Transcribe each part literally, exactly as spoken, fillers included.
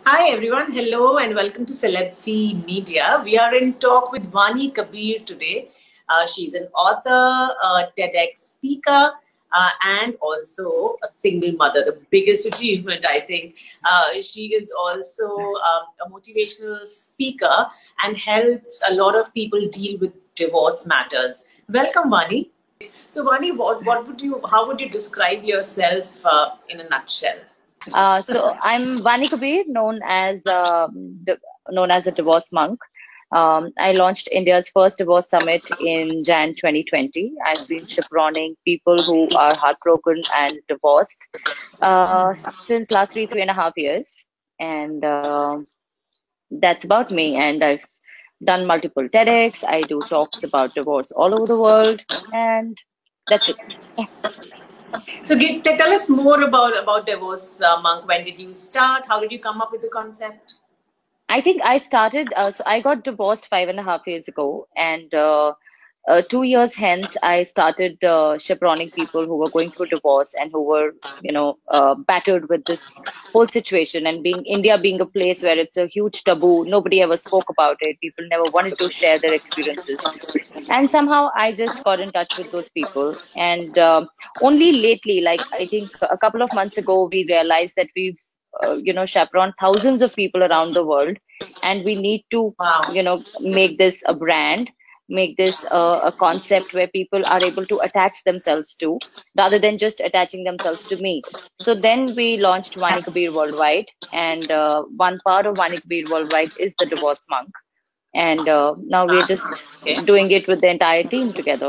Hi everyone, hello and welcome to Celebfi Media. We are in talk with Vani Kabir today. Uh, she's an author, a TEDx speaker, uh, and also a single mother, the biggest achievement, I think. Uh, she is also um, a motivational speaker and helps a lot of people deal with divorce matters. Welcome, Vani. So, Vani, what, what would you, how would you describe yourself uh, in a nutshell? Uh, so I'm Vani Kabir, known as um, di- known as a divorce monk. Um, I launched India's first divorce summit in Jan twenty twenty. I've been chaperoning people who are heartbroken and divorced uh, since last three three and a half years, and uh, that's about me. And I've done multiple TEDx. I do talks about divorce all over the world, and that's it. So get, tell us more about about Divorce uh, Monk. When did you start? How did you come up with the concept? I think I started, uh, so I got divorced five and a half years ago, and uh, uh, two years hence, I started uh, chaperoning people who were going through divorce and who were, you know, uh, battered with this whole situation. And being India being a place where it's a huge taboo, nobody ever spoke about it. People never wanted to share their experiences. And somehow I just got in touch with those people. And um, only lately, like I think a couple of months ago, we realized that we've, uh, you know, chaperoned thousands of people around the world, and we need to, Wow. you know, make this a brand, make this a, a concept where people are able to attach themselves to, rather than just attaching themselves to me. So then we launched Vani Kabir Worldwide, and uh, one part of Vani Kabir Worldwide is the Divorce Monk, and uh, now we're Ah, just okay. doing it with the entire team together.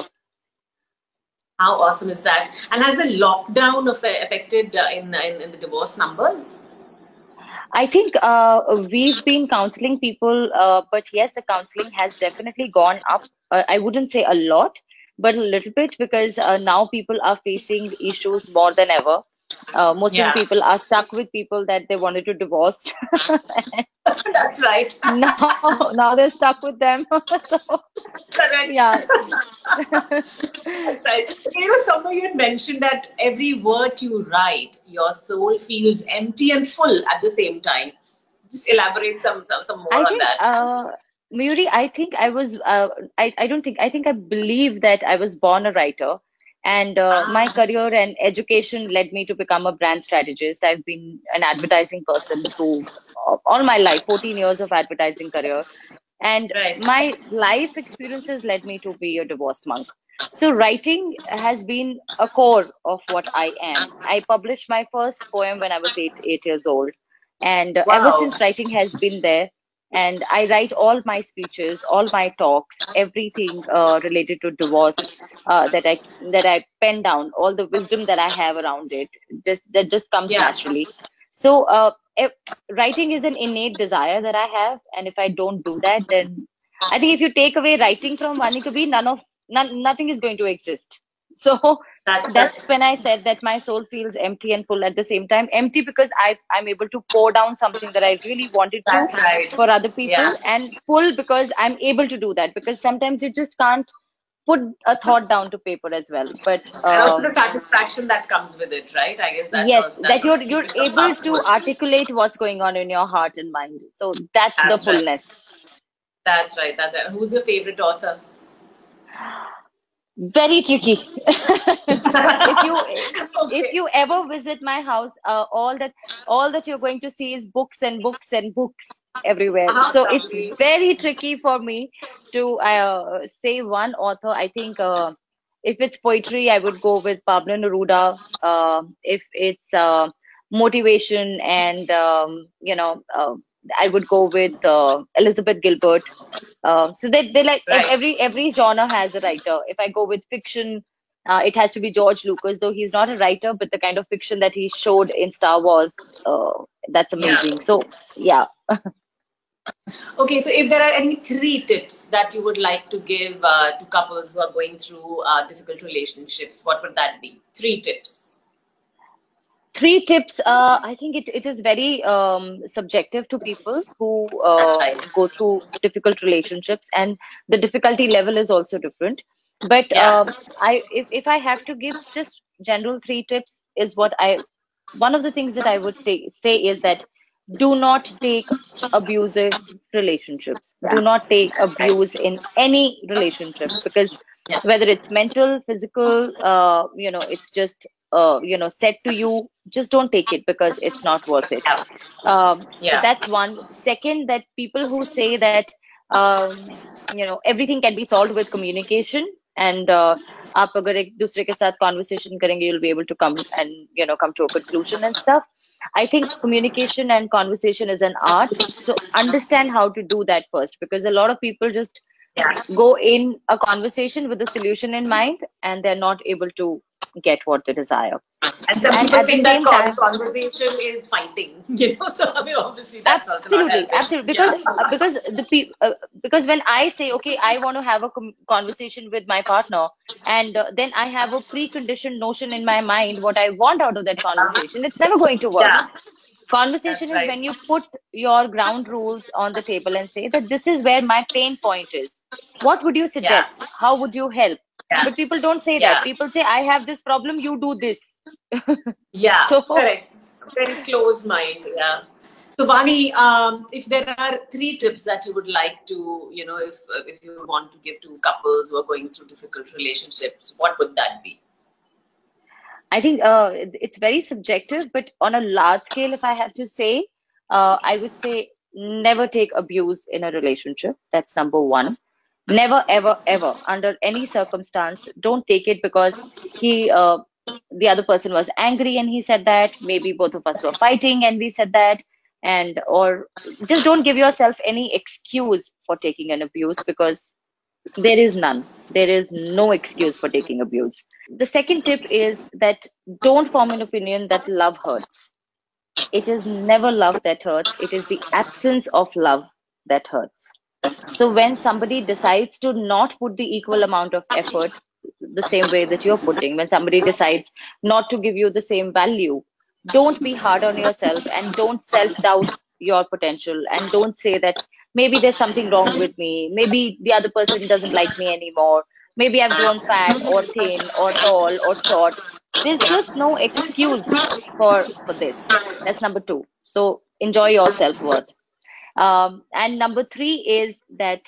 How awesome is that? And has the lockdown aff- affected uh, in, in in the divorce numbers? I think uh, we've been counseling people, uh, but yes, the counseling has definitely gone up. Uh, I wouldn't say a lot, but a little bit, because uh, now people are facing issues more than ever. Uh, most of the Yeah, people are stuck with people that they wanted to divorce. that's right. Now, now they're stuck with them. So, Correct. yeah. That's right. You know, somewhere you had mentioned that every word you write, your soul feels empty and full at the same time. Just elaborate some some, some more I on think, that. uh, Mayuri, I think I was, uh, I, I don't think, I think I believe that I was born a writer. And uh, my Ah, career and education led me to become a brand strategist. I've been an advertising person through all my life, fourteen years of advertising career. And right. my life experiences led me to be a divorce monk. So writing has been a core of what I am. I published my first poem when I was eight, eight years old. And uh, ever Wow. since, writing has been there. And I write all my speeches, all my talks, everything uh, related to divorce uh, that I that I pen down, all the wisdom that I have around it, just that just comes Yeah. naturally. So uh, if, writing is an innate desire that I have, and if I don't do that, then I think if you take away writing from Vani Kabir, none of none, nothing is going to exist. So That, that's that when I said that my soul feels empty and full at the same time. Empty because I I'm able to pour down something that I really wanted to that's right. for other people, Yeah. and full because I'm able to do that, because sometimes you just can't put a thought down to paper as well. But And also um, the satisfaction that comes with it, right? I guess that's yes, all that's that also you're you're equally so able powerful. to articulate what's going on in your heart and mind. So that's the That's right. fullness. That's right. That's right. Who's your favorite author? Very tricky. If you if Okay. you ever visit my house, uh, all that all that you're going to see is books and books and books everywhere. How So it's lovely. very tricky for me to uh, say one author. I think uh, if it's poetry, I would go with Pablo Neruda. Uh, if it's uh, motivation and um, you know, uh, I would go with uh, Elizabeth Gilbert. Uh, so they they like ev- Right. every every genre has a writer. If I go with fiction, uh, it has to be George Lucas, though he's not a writer, but the kind of fiction that he showed in Star Wars, uh, that's Yeah. amazing. So yeah, Okay, so if there are any three tips that you would like to give uh, to couples who are going through uh, difficult relationships, what would that be? Three tips. three tips. Uh, I think it, it is very um, subjective to people who That's uh, right. go through difficult relationships, and the difficulty level is also different. But Yeah. um, I if if I have to give just general three tips, is what I one of the things that I would say say is that do not take abusive relationships. Yeah. Do not take Right. abuse in any relationship, because Yeah. whether it's mental, physical, uh, you know, it's just, uh, you know, said to you, just don't take it because it's not worth it. Yeah. Um, so Yeah. that's one. Second, that people who say that, um, you know, everything can be solved with communication, and uh, आप अगर एक दूसरे के साथ conversation करेंगे, you'll be able to come and, you know, come to a conclusion and stuff. I think communication and conversation is an art. So understand how to do that first, because a lot of people just Yeah. go in a conversation with a solution in mind and they're not able to get what they desire. And some And people at the think that same con- time, conversation is fighting, you know. So I mean, obviously that's also not absolutely, helping. absolutely. Because Yeah. uh, because the pe uh, because when I say, okay, I want to have a com conversation with my partner, and uh, then I have a preconditioned notion in my mind what I want out of that conversation, it's never going to work. Yeah. Conversation That's is right. when you put your ground rules on the table and say that this is where my pain point is. What would you Yeah. suggest? How would you help? Yeah. But people don't say that. Yeah. People say, I have this problem, you do this. Yeah. So Correct. Very close mind. Yeah. So Vani, um, if there are three tips that you would like to, you know, if uh, if you want to give to couples who are going through difficult relationships, what would that be? I think uh, it- it's very subjective, but on a large scale, if I have to say, uh, I would say never take abuse in a relationship. That's number one. Never, ever, ever, under any circumstance, don't take it because he, uh, the other person was angry and he said that. Maybe both of us were fighting and we said that. And, or just don't give yourself any excuse for taking an abuse, because there is none. There is no excuse for taking abuse. The second tip is that don't form an opinion that love hurts. It is never love that hurts. It is the absence of love that hurts. So when somebody decides to not put the equal amount of effort the same way that you're putting, when somebody decides not to give you the same value, don't be hard on yourself and don't self-doubt your potential, and don't say that maybe there's something wrong with me, maybe the other person doesn't like me anymore, maybe I've grown fat or thin or tall or short. There's just no excuse for for this. That's number two. So enjoy your self-worth. Um, and number three is that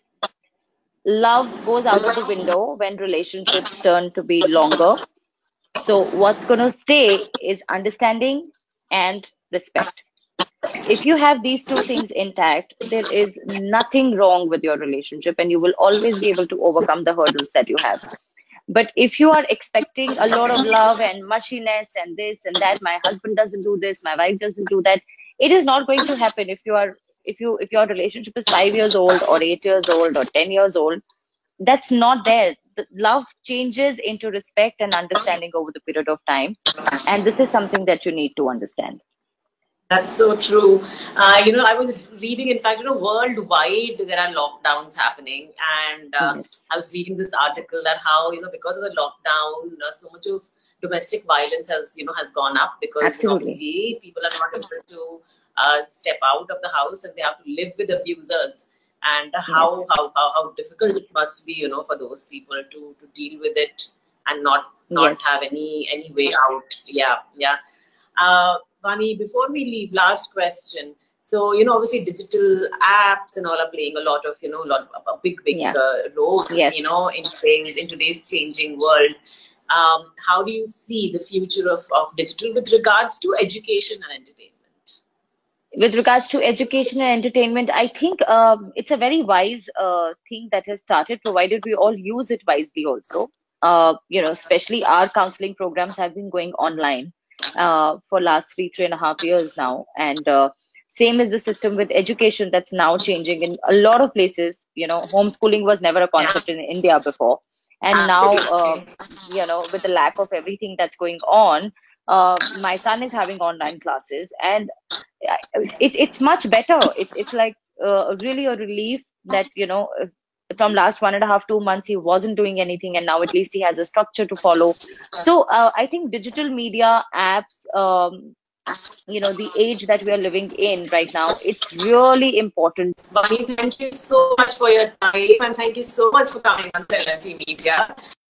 love goes out of the window when relationships turn to be longer. So what's going to stay is understanding and respect. If you have these two things intact, there is nothing wrong with your relationship, and you will always be able to overcome the hurdles that you have. But if you are expecting a lot of love and mushiness and this and that, my husband doesn't do this, my wife doesn't do that, it is not going to happen. If you are, if you, if your relationship is five years old or eight years old or ten years old, that's not there. The love changes into respect and understanding over the period of time. And this is something that you need to understand. That's so true. Uh, you know, I was reading, in fact, you know, worldwide there are lockdowns happening, and uh, Yes, I was reading this article that how, you know, because of the lockdown, uh, so much of domestic violence has, you know, has gone up because, you know, absolutely. obviously people are not able to uh, step out of the house and they have to live with abusers, and Yes, how how how, how difficult it must be, you know, for those people to to deal with it and not not yes, have any any way out. Yeah, yeah. Uh, Vani, before we leave, last question. So, you know, obviously digital apps and all are playing a lot of, you know, a lot of a big, big yeah, uh, role, yes. you know, in today's, in today's changing world. Um, how do you see the future of, of digital with regards to education and entertainment? With regards to education and entertainment, I think um, it's a very wise uh, thing that has started, provided we all use it wisely also. Uh, you know, especially our counseling programs have been going online uh, for last three, three and a half years now. And uh, same is the system with education that's now changing in a lot of places. You know, homeschooling was never a Yeah, concept in India before. And now, uh, absolutely. you know, with the lack of everything that's going on, uh, my son is having online classes, and it, it's much better. It's it's like uh, really a relief that, you know, uh, from last one and a half, two months, he wasn't doing anything, and now at least he has a structure to follow. So uh, I think digital media apps, um, you know, the age that we are living in right now, it's really important. Vani, thank you so much for your time and thank you so much for coming on Celebrity Media.